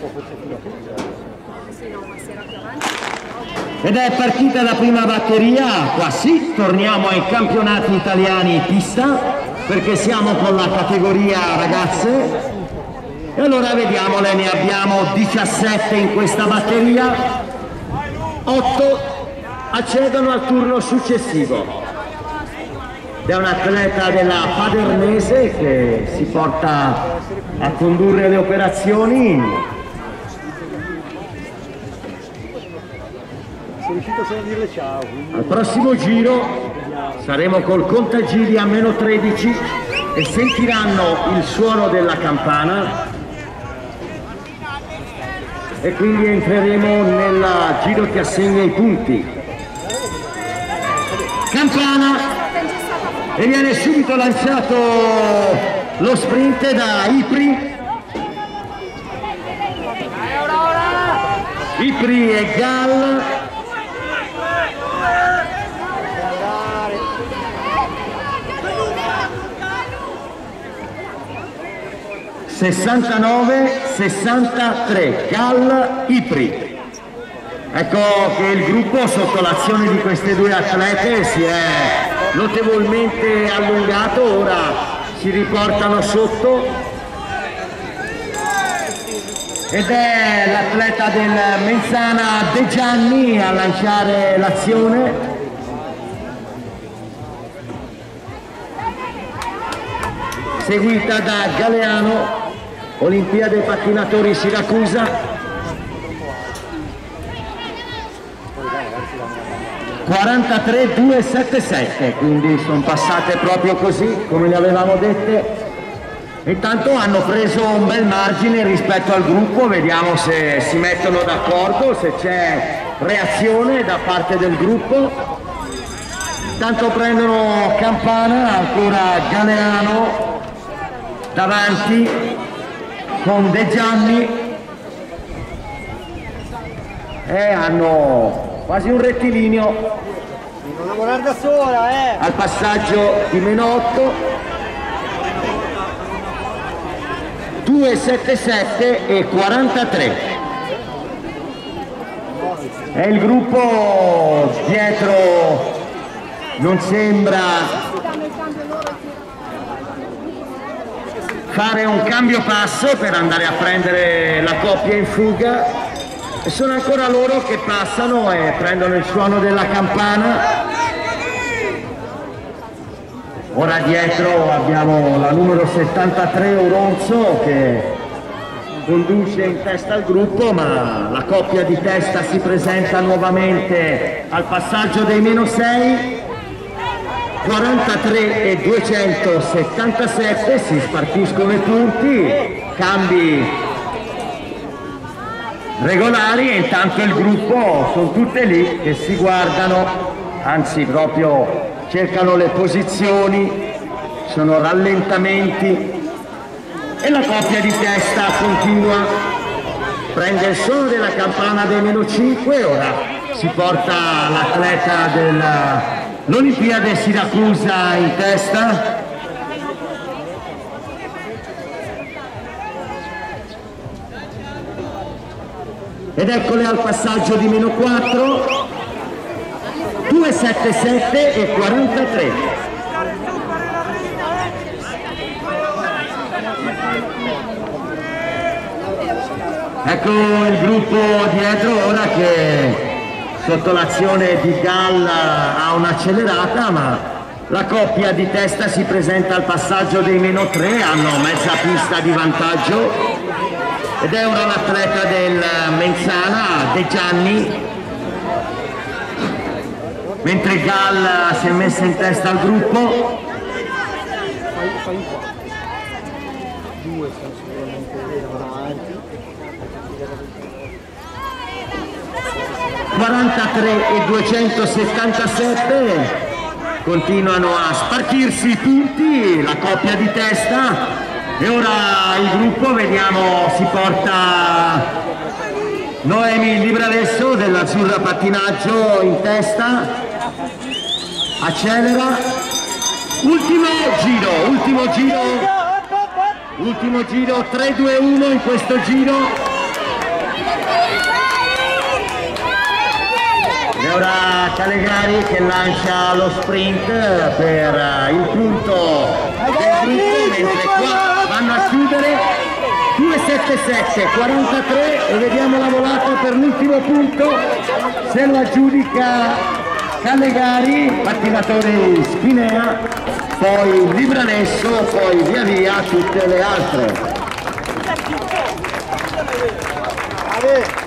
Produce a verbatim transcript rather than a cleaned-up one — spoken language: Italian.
Ed è partita la prima batteria, qua sì, torniamo ai campionati italiani pista, perché siamo con la categoria ragazze. E allora vediamole, ne abbiamo diciassette in questa batteria, otto accedono al turno successivo. È un atleta della Padernese che si porta a condurre le operazioni. Sono riuscito solo a dirle ciao. Al prossimo giro saremo col contagiri a meno tredici e sentiranno il suono della campana e quindi entreremo nel giro che assegna i punti. Campana! E viene subito lanciato lo sprint da Ipri. Ipri e Gall. sessantanove sessantatré, Gall Ipri. Ecco che il gruppo sotto l'azione di queste due atlete si è notevolmente allungato, ora si riportano sotto ed è l'atleta del Menzana De Gianni a lanciare l'azione. Seguita da Galeano, Olimpiade Pattinatori Siracusa. quarantatré duecentosettantasette, quindi sono passate proprio così come le avevamo dette. Intanto hanno preso un bel margine rispetto al gruppo, vediamo se si mettono d'accordo, se c'è reazione da parte del gruppo. Intanto prendono Campana, ancora Galeano davanti con De Gianni e hanno quasi un rettilineo. Non lavorare da sola, eh! Al passaggio di meno otto, duecentosettantasette e quarantatré. E il gruppo dietro non sembra fare un cambio passo per andare a prendere la coppia in fuga. E sono ancora loro che passano e prendono il suono della campana. Ora dietro abbiamo la numero settantatré Oronzo che conduce in testa al gruppo, ma la coppia di testa si presenta nuovamente al passaggio dei meno sei. quarantatré e duecentosettantasette, si spartiscono i punti, cambi regolari e intanto il gruppo sono tutte lì che si guardano, anzi proprio cercano le posizioni, sono rallentamenti e la coppia di testa continua, prende il suono della campana dei meno cinque, ora si porta l'atleta dell'Olimpiade Siracusa in testa. Ed eccole al passaggio di meno quattro, duecentosettantasette e quarantatré. Ecco il gruppo dietro ora che sotto l'azione di Gall ha un'accelerata, ma la coppia di testa si presenta al passaggio dei meno tre, hanno mezza pista di vantaggio. Ed è ora l'atleta del Menzana, De Gianni, mentre Gall si è messa in testa al gruppo. quarantatré e duecentosettantasette, continuano a spartirsi i punti, la coppia di testa. E ora il gruppo, vediamo, si porta Noemi Libravesso dell'Azzurra Pattinaggio in testa, accelera, ultimo giro, ultimo giro, ultimo giro, tre due uno in questo giro, E ora Calegari che lancia lo sprint per il punto del gruppo, mentre qua vanno a chiudere due sette sette quarantatré e vediamo la volata per l'ultimo punto, se lo aggiudica Calegari, pattinatore Spinea, poi Libranesso, poi via via tutte le altre.